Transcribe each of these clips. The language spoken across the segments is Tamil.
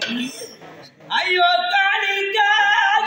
ஐயோ தாலிக்காக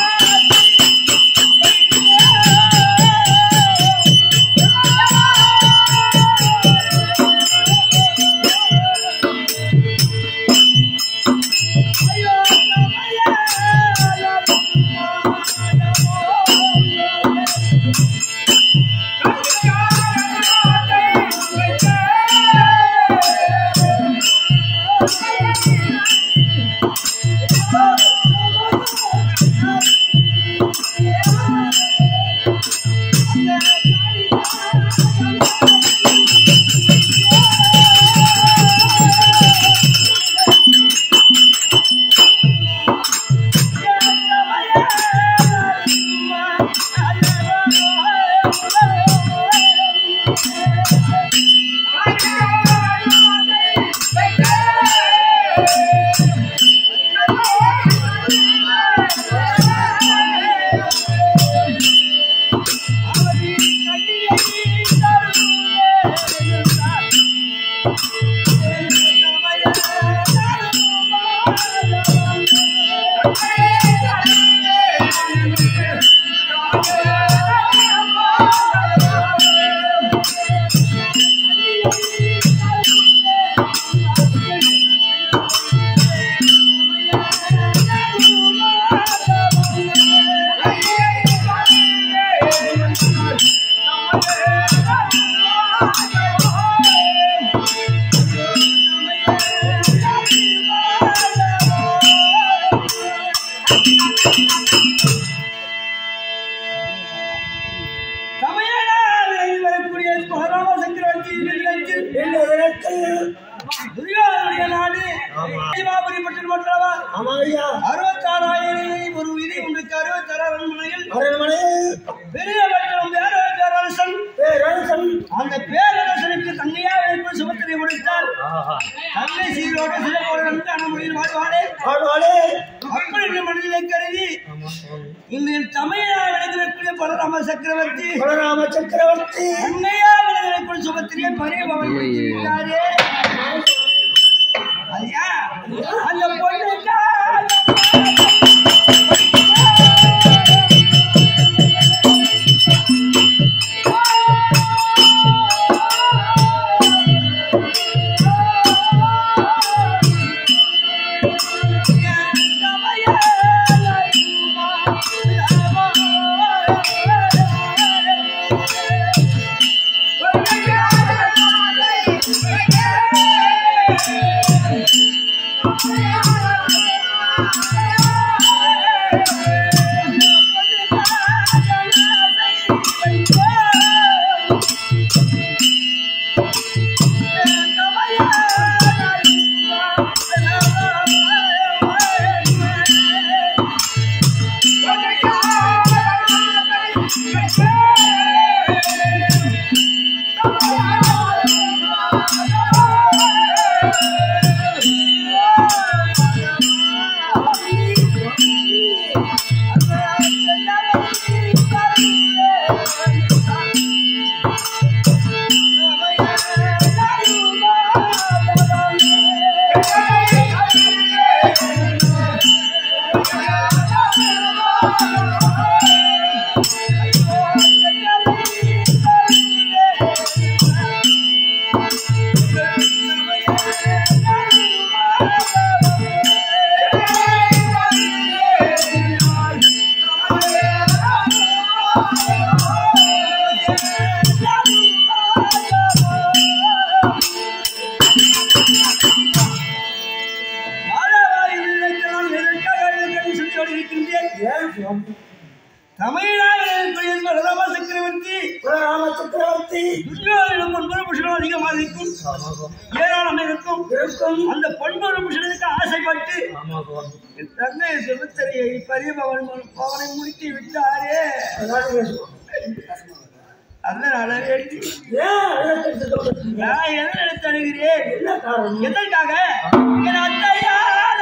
அந்த பேரரசனுக்கு தங்கையா வைப்பு சுமத்திரை கொடுத்தார். தந்தை சீரோடு சிறப்போடு அனுமதியில் வாழ்வாளே அப்படி மனதிலே கருதி இந்த தமிழாக விளைந்திருக்கூடிய பலராம சக்கரவர்த்தி தங்கையா விளைந்திருக்கும் சுமத்திரியை பரியபவன் கொடுத்திருக்கிறாரே. ஐயா அந்த பொண்ணு அந்த பொன்பொரு புருஷனுக்கு ஆசைப்பட்டு தன்னை சுமத்திரையை பரியபவனை முடித்து விட்டாரே. அதனால நான் என்ன தருகிறேன் எதற்காக என் அத்தையான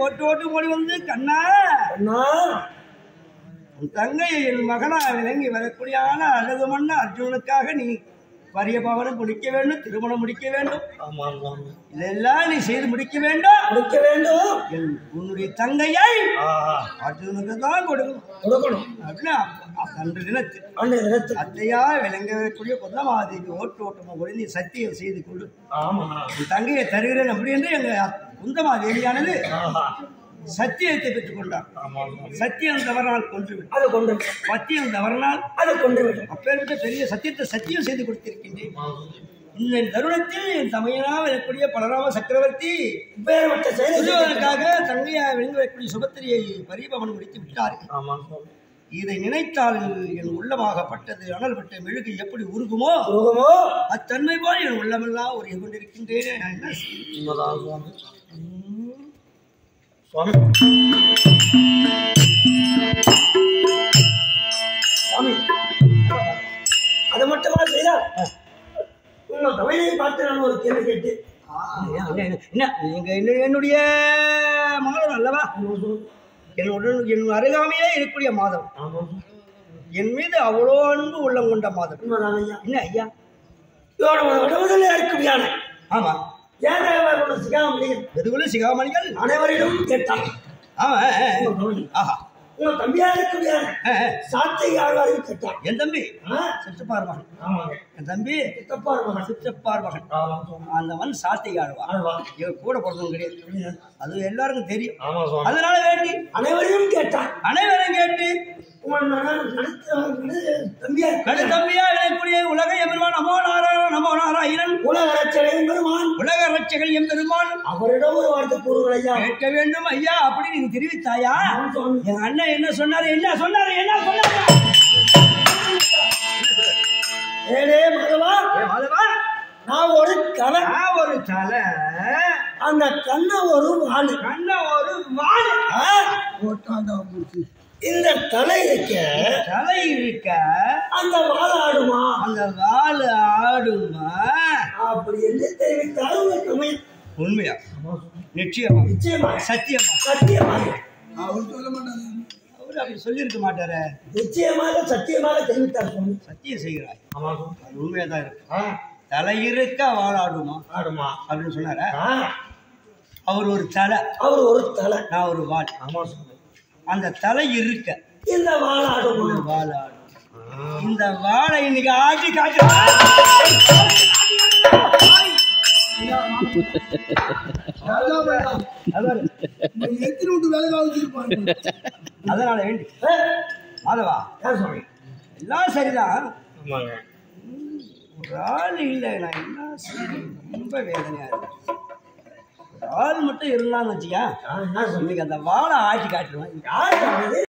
ஓட்டு ஓட்டு ஓடி வந்து கண்ணா உன் தங்கை என் மகனா விளங்கி வரக்கூடிய அழகு மண்ண அர்ஜுனனுக்காக நீ பரிய பவனம் முடிக்க வேண்டும், திருமணம் முடிக்க வேண்டும், இதெல்லாம் நீ செய்து முடிக்க வேண்டும். உன்னுடைய தங்கையை அர்ஜுனுக்கு தான் கொடுக்கணும் அப்படின்னா அன்று தினத்து அத்தையா விளங்கக்கூடிய பொன்னமாதேவி ஓட்டமா கூட நீ சத்தியம் செய்து கொடு. உன் தங்கையை தருகிறேன் அப்படி என்று எங்க குந்தமாதேவியானது சத்தியத்தை பெற்றுக் கொண்டார். சத்தியம் தவறினால் கொன்றுவிடும், சத்தியம் தவறினால் அதை கொன்றுவிடும். அப்பேற்பட்ட பெரிய சத்தியத்தை சத்தியம் செய்து கொடுத்திருக்கின்றேன். இந்த தருணத்தில் என் தமையனாக வரக்கூடிய பலராம சக்கரவர்த்தி செய்வதற்காக தங்கையாக விளங்கி வரக்கூடிய சுபத்திரியை பரிபவனம் முடித்து விட்டார்கள். இதை நினைத்தால் என் உள்ளமாகப்பட்டது அனல் பட்ட மெழுகு எப்படி உருகுமோ அத்தன்மை போல் என் உள்ளமெல்லாம் உருகி கொண்டிருக்கின்றேன். அதை மட்டுமா செய்தார் உங்கள் தமிழை பார்த்து நான் ஒரு கேள்வி கேட்டு என்னுடைய மாதம் அல்லவா, என் அருகாமையிலே இருக்கக்கூடிய மாதம், என் மீது அவ்வளோ அன்பு உள்ளம் கொண்ட மாதம். என்ன ஐயா இருக்கக்கூடிய ஆமா சிகாமணிகள் அனைவரிடம் கேட்டான். உங்கள் தம்பியா இருக்கக்கூடிய சாத்தை ஆழ்வாரையும் கேட்டான். என் தம்பி சிற்றப்பார் மகன், என் தம்பி சிற்றப்பார் மகன், அந்த மண் சாத்தை ஆழ்வார் இவர் கூட பிறந்தவங்க கிடையாது, அது எல்லாருக்கும் தெரியும். அதனால வேண்டி அனைவரையும் கேட்டான். அனைவரையும் கேட்டு தம்பியா விளையக்கூடிய உலக எம்பெருமான் நமோ நாராயணன் நமோ நாராயணன் உலக ரட்சகன் பெருமான் உலக ரட்சகன் எம்பெருமான் அவரிடம் ஒரு வார்த்தை கூறுங்கள் ஐயா. கேட்க வேண்டும் ஐயா அப்படி நீங்க தெரிவித்தாயா? எங்க அண்ணன் என்ன சொன்னாரு ஏழே மாதவா நான் ஒரு தலை அந்த கண்ண ஒரு வாழு இந்த தலை இருக்க அந்த வாழை ஆடுமா அப்படி என்று தெரிவித்தாலும் உண்மையா நிச்சயமா சத்தியமா அவர் சொல்ல மாட்டாரு, அவரு அப்படி சொல்லியிருக்க மாட்டாரு. நிச்சயமாக சத்தியமாக தெரிவித்தார். சத்தியம் செய்கிறாய், உண்மையா தான் இருக்கு. தலை இருக்க வாழாடுமா அப்படின்னு சொன்னார. அவர் ஒரு தலை நான் ஒரு வாள். அந்த தலை இருக்க இந்த வாழாடும் இந்த வாழை இன்னைக்கு ஆட்சி காட்டு. அதனால வேண்டி மாதவா எல்லாம் சரிதான், ஒரு ஆள் இல்லை. நான் என்ன ரொம்ப வேதனையா இருக்கு. ஒரு ஆள் மட்டும் இருந்தான்னு வச்சுக்க இன்னைக்கு அந்த வாழை ஆட்சி காட்டுருவேன்.